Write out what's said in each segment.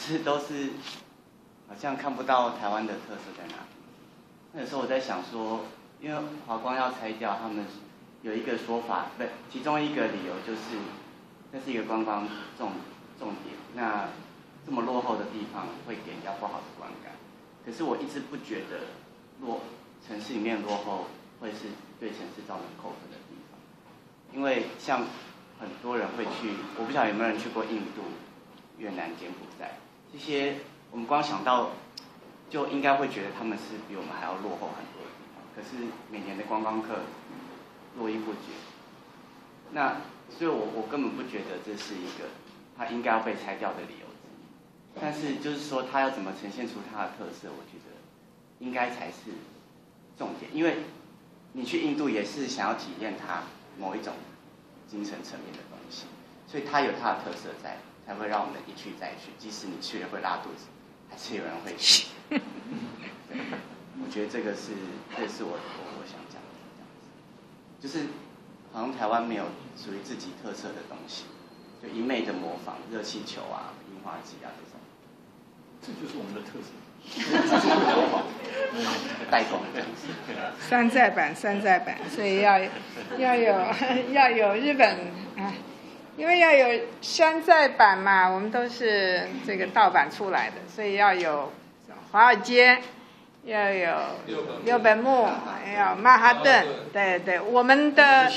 是都是好像看不到台湾的特色在哪里。那有时候我在想说，因为华光要拆掉，他们有一个说法，不，其中一个理由就是这是一个观光重点，那这么落后的地方会给人家不好的观感。可是我一直不觉得城市里面落后会是对城市造成扣分的地方，因为像很多人会去，我不晓得有没有人去过印度、越南、柬埔寨这些，我们光想到就应该会觉得他们是比我们还要落后很多的地方。可是每年的观光客络绎不绝，那所以我根本不觉得这是一个它应该要被拆掉的理由之一。但是就是说它要怎么呈现出它的特色，我觉得应该才是重点，因为你去印度也是想要体验它某一种精神层面的东西，所以它有它的特色在，才会让我们一去再去，即使你去了会拉肚子，还是有人会去。对，我觉得这是我想讲的，这样子，就是好像台湾没有属于自己特色的东西，就一昧的模仿热气球啊、樱花季啊这种， 这就是我们的特色。 代工这样子， 山寨版，所以要有日本啊，因为要有山寨版嘛，我们都是这个盗版出来的，所以要有华尔街，要有六本木，要有曼哈顿，对，我们的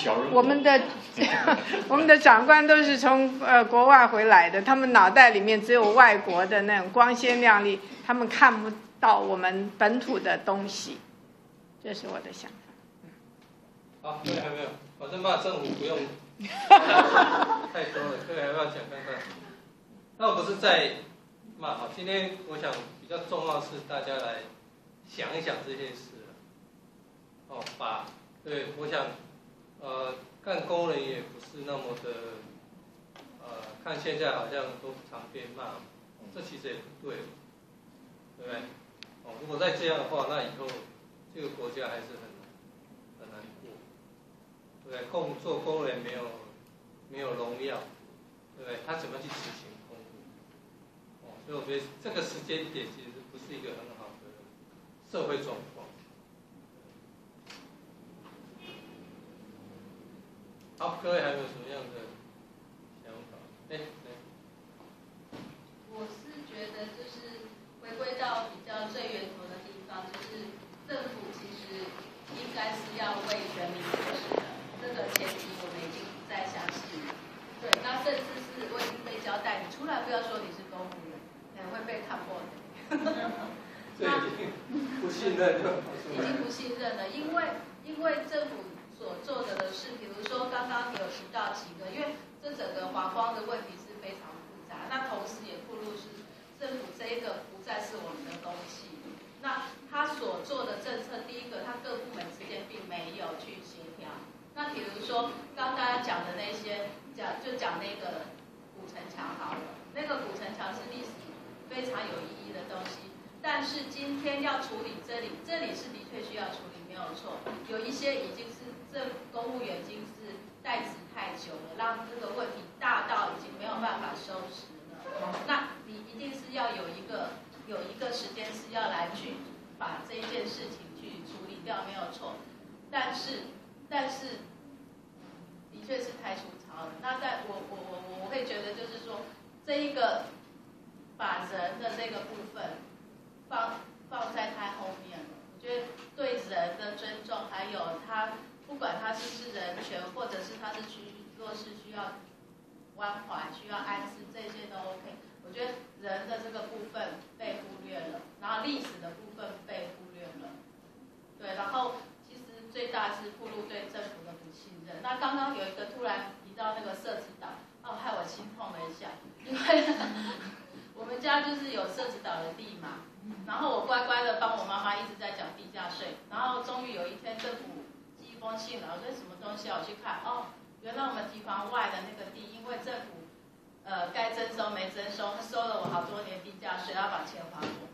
长官都是从国外回来的，他们脑袋里面只有外国的那种光鲜亮丽，他们看不到我们本土的东西，这是我的想法。 好，各位还没有，反正骂政府不用太多了，各位还要讲看看。那我不是在骂，好，今天我想比较重要是大家来想一想这些事哦，对，我想干工人也不是那么的看现在好像都常被骂，这其实也不对，对不对？哦，如果再这样的话，那以后这个国家还是很难过，对不对？做工人没有荣耀，对不对？他怎么去执行公务？哦，所以我觉得这个时间点其实不是一个很好的社会状况。好，各位还有什么样的想法？ 我是觉得就是回归到比较最源头的地方，就是政府其实应该是要为人民做事的，这个前提我们已经不再相信了。对，那甚至是我已经被交代，你出来不要说你是公务员，可能会被看破的。 这已经不信任了。 已经不信任了，因为政府所做的事，比如说刚刚有提到几个，因为这整个华光的问题是非常复杂，那同时也暴露是政府这一个不再是我们的东西。那他所做的政策，第一个，他各部门之间并没有去协调。那比如说刚大家讲的那些，讲那个古城墙好了，那个古城墙是历史非常有意义的东西。但是今天要处理这里是的确需要处理，没有错。有一些已经是公务员已经是代职太久了，让这个问题大到已经没有办法收拾了。那你一定是要有一个时间是要来去把这一件事情去处理掉，没有错。但是的确是太粗糙了。那我会觉得就是说，这一个把人的这个部分放在太后面了。我觉得对人的尊重，还有他不管他是不是人权，或者是他是弱势需要关怀、需要安置，这些都 OK。我觉得人的这个部分被忽略了，然后历史的部分被忽略了。对，然后其实最大是暴露对政府的不信任。那刚刚有一个突然提到那个社子岛，害我心痛了一下，因为我们家就是有社子岛的地嘛。然后我乖乖的帮我妈妈一直在讲地价税，然后终于有一天政府寄一封信了，我说什么东西啊？我去看，原来我们堤防外的那个地，因为政府该征收没征收，收了我好多年地价税，要把钱还我。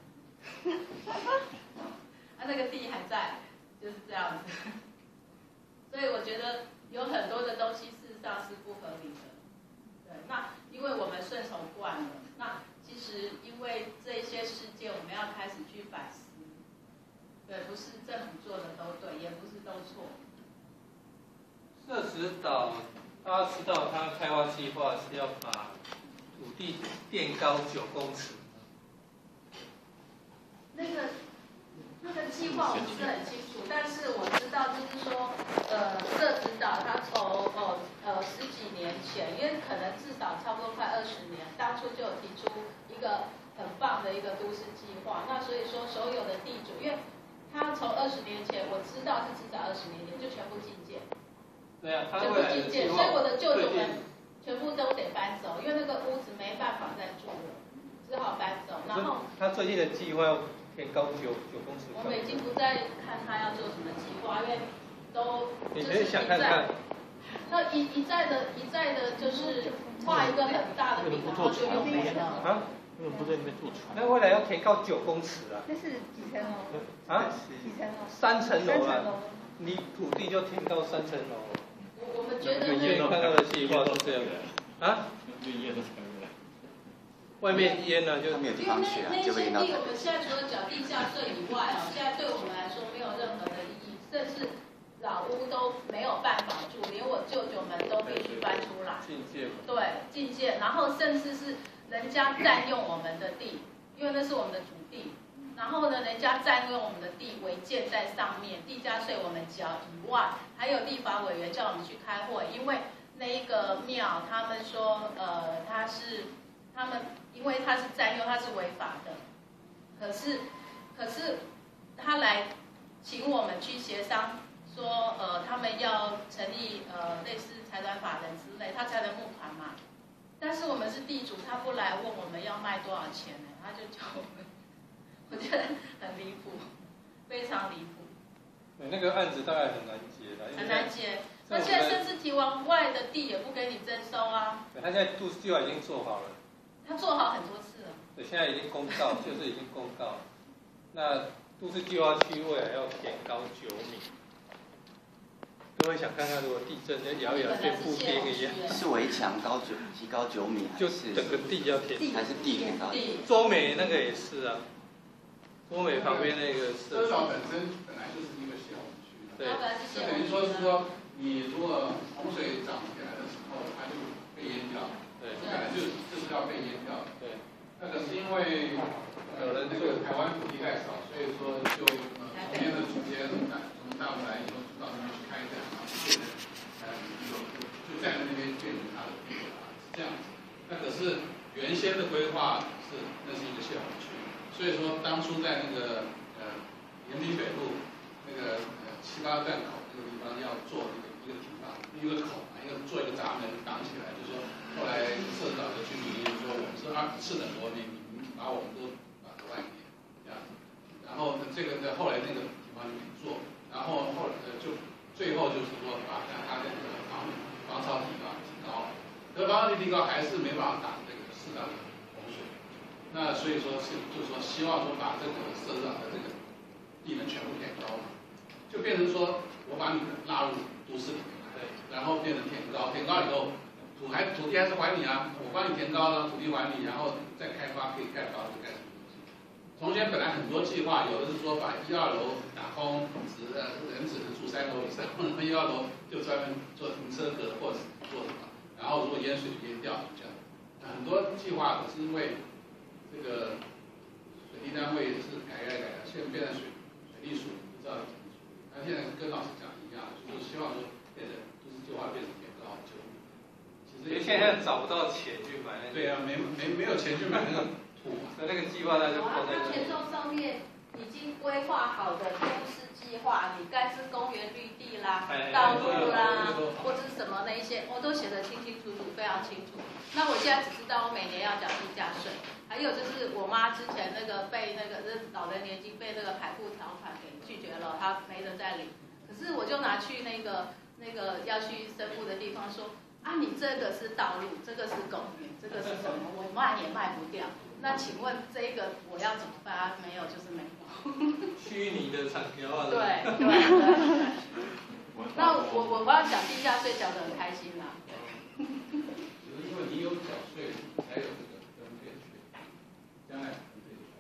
那个地还在，就是这样子。所以我觉得有很多的东西事实上是不合理的。对，那因为我们顺从惯了，那其实因为大家知道，它开发计划是要把土地垫高9公尺。 那个计划我不是很清楚，但是我知道就是说，社指导他从10几年前，因为可能至少差不多快20年，当初就有提出一个很棒的一个都市计划。那所以说所有的地主，因为他从20年前我知道是至少20年前就全部进建， 对啊，他全部未来的进建， 计划所以我的舅舅们全部都得搬走，因为那个屋子没办法再住了，只好搬走。然后他最近的计划要填高9公尺。 我们已经不再看他要做什么计划，因为都你可以想看看。 那一再的，就是画一个很大的饼，然后就又没了。 啊？ 为什么不在那边做船？ 那未来要填高9公尺啊。 那是几层楼？ 啊？ 几层楼 ？3层楼啊。 啊。你土地就填到3层楼。 我们觉得你看到的计划是这样的。啊？外面淹了就没有地因为方去啊， 那些地就会淹到。 我们现在除了缴地价税以外现在对我们来说没有任何的意义，甚至老屋都没有办法住，连我舅舅们都必须搬出来。 进界。 对，进界，然后甚至是人家占用我们的地，因为那是我们的土地。然后呢，人家占用我们的地，违建在上面，地价税我们缴以外，还有立法委员叫我们去开会，因为那一个庙，他们说，他们因为他是占用，他是违法的，可是他来请我们去协商，说他们要成立类似财团法人之类，他才能募款嘛。但是我们是地主，他不来问我们要卖多少钱呢，他就叫我们。我觉得很离谱，非常离谱。 那个案子大概很难解的， 很难解。那现在甚至提完外的地也不给你征收啊。 他现在都市计划已经做好了。 他做好很多次了。 对，现在已经公告，就是已经公告了。那都市计划区未来要填高9米。各位想看看，如果地震，那摇一摇变步兵一样。 是围墙提高9米， 就整个地要填， 还是地填高？ 周美那个也是啊，周美旁边那个是。 社岛本身本来就是一个泄洪区， 对， 就等于说是说，你如果洪水涨起来的时候，它就被淹掉， 对， 本来就是要被淹掉的。 对， 那可是因为那个台湾土地太少，所以说就旁边的主街从大陆来以后就到那边去开展，然后就在那边变成他的地了，是这样子。那可是原先的规划那是一个泄洪区，所以说当初在那个延平北路那个7、8站口那个地方要做一个堤防，一个口嘛，做一个闸门挡起来，就是说后来社长的居民说我们是4等国民，你们把我们都额外给这样子。然后这个后来那个地方就没做，然后就最后就是说把它的防潮堤防提高，可防潮堤提高还是没办法挡这个适当的洪水。那所以说就是说希望说把这个社长的这个地能全部填高嘛，就变成说我把你纳入都市里面来，然后变成填高，填高以后土地还是还你啊，我帮你填高了，土地还你，然后再开发可以盖房子盖什么东西。从前本来很多计划，有的是说把1、2楼打空，人只能住3楼以上，那么1、2楼就专门做停车格或者做什么，然后如果淹水就淹掉这样。很多计划可是因为这个水利单位是改了，现在变成水利署不知道怎么处理。那现在跟老师讲一样，就是希望说变成都市计划变成填高9米。其实现在找不到钱去买那个。 对啊，没有钱去买那个土嘛。 那个计划那就放在那权重上面已经规划好的都市计划，你该是公园绿地啦、道路啦，或者是什么那一些，我都写得清清楚楚，非常清楚。那我现在只知道我每年要缴地价税，还有就是我妈之前被老人年金被排户条款给拒绝了，她没得再领。可是我就拿去那个要去申户的地方说啊，你这个是道路，这个是公园，这个是什么？我卖也卖不掉。那请问这个我要怎么办啊？没有就是没有。 虚拟的产条啊。 对。那我要缴地价税，缴得很开心啦。 就是因为你有缴税，才有这个分配权，将来分配权。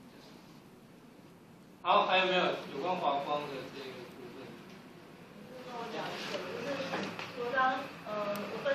好，还有没有有关华光的这个部分？ 跟我讲一个，就是我刚我分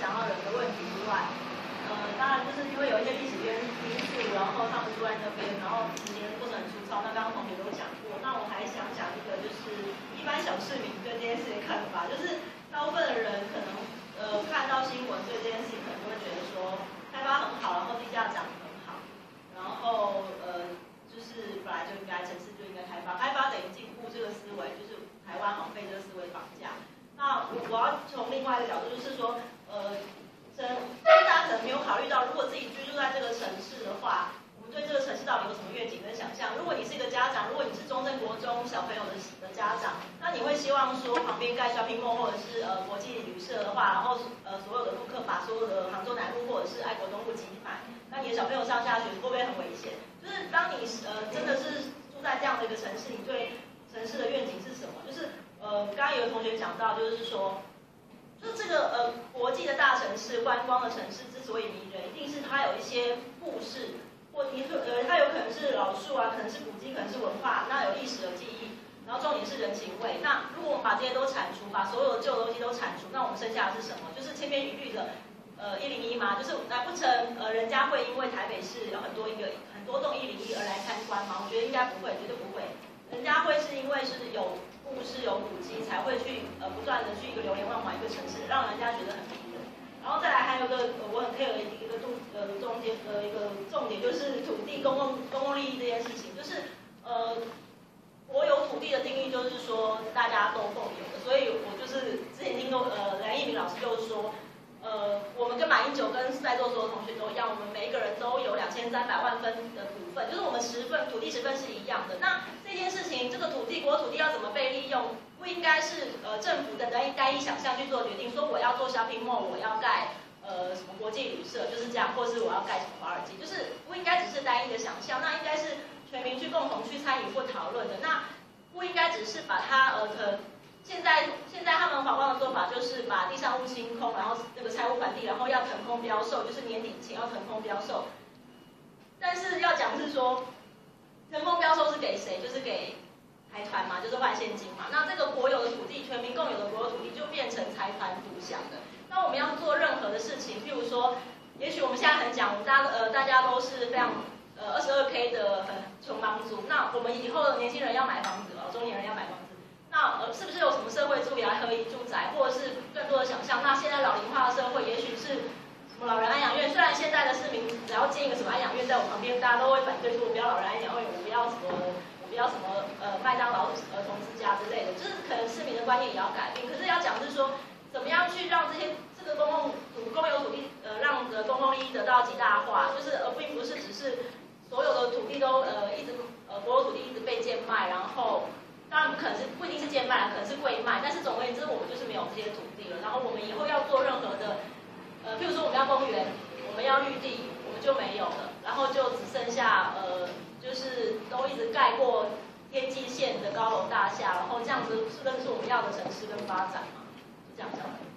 想要人的问题之外，当然就是因为有一些历史因素，然后他们住在那边，然后时间不是很粗糙。那刚刚同学都讲过，那我还想讲一个，就是一般小市民对这件事的看法，就是大部分的人可能看到新闻对这件事情可能就会觉得说开发很好，然后地价涨得很好，然后就是本来就应该城市就应该开发，开发等于进步这个思维，就是台湾好像被这个思维绑架。那我要从另外一个角度，就是说大家可能没有考虑到，如果自己居住在这个城市的话，我们对这个城市到底有什么愿景跟想象？如果你是一个家长，如果你是中正国中小朋友的家长，那你会希望说旁边盖 shopping mall 或者是国际旅社的话，然后所有的顾客把所有的杭州南路或者是爱国东路挤满，那你的小朋友上下学会不会很危险？就是当你真的是住在这样的一个城市，你对城市的愿景是什么？就是刚刚有个同学讲到，就是说。就是这个国际的大城市、观光的城市之所以迷人，一定是它有一些故事，或它有可能是老树啊，可能是古迹，可能是文化，那有历史的记忆，然后重点是人情味。那如果我们把这些都铲除，把所有的旧东西都铲除，那我们剩下的是什么？就是千篇一律的101嘛，就是难不成人家会因为台北市有很多栋101而来参观吗？我觉得应该不会，绝对不会。人家会是因为是有故事有古迹，才会去不断的去一个流连忘返一个城市，让人家觉得很迷人。然后再来还有个我很 care 的一个重点就是土地公共利益这件事情，就是国有土地的定义就是说大家都共有的，所以我就是之前听过梁一鸣老师就是说。我们跟马英九跟在座所有同学都一样，我们每一个人都有2300万分的股份，就是我们土地10份是一样的。那这件事情，这个国土地要怎么被利用，不应该是政府的单一想象去做决定，说我要做 shopping mall， 我要盖什么国际旅社，就是这样，或是我要盖什么华尔街，就是不应该只是单一的想象，那应该是全民去共同去参与或讨论的。那不应该只是把它现在他们华光的做法就是把地上物清空，然后那个财务管地，然后要腾空标售，就是年底前要腾空标售。但是要讲是说，腾空标售是给谁？就是给财团嘛，就是换现金嘛。那这个国有的土地，全民共有的国有土地就变成财团独享的。那我们要做任何的事情，譬如说，也许我们现在很讲，大家都是非常22K 的穷忙族，那我们以后的年轻人要买房子了，中年人要买房子。那是不是有什么社会住宅、合宜住宅，或者是更多的想象？那现在老龄化的社会，也许是什么老人安养院？虽然现在的市民只要建一个什么安养院在我旁边，大家都会反对说，我不要老人安养院，我不要什么麦当劳儿童之家之类的，就是可能市民的观念也要改变。可是要讲是说，怎么样去让这个公有土地让公共利益得到极大化，就是并不是只是所有的土地都国有土地一直被贱卖，然后。当然不一定是贱卖，可能是贵卖，但是总而言之，我们就是没有这些土地了。然后我们以后要做任何的，譬如说我们要公园，我们要绿地，我们就没有了，然后就只剩下就是都一直盖过天际线的高楼大厦，然后这样子是不是我们要的城市跟发展嘛？就这样讲。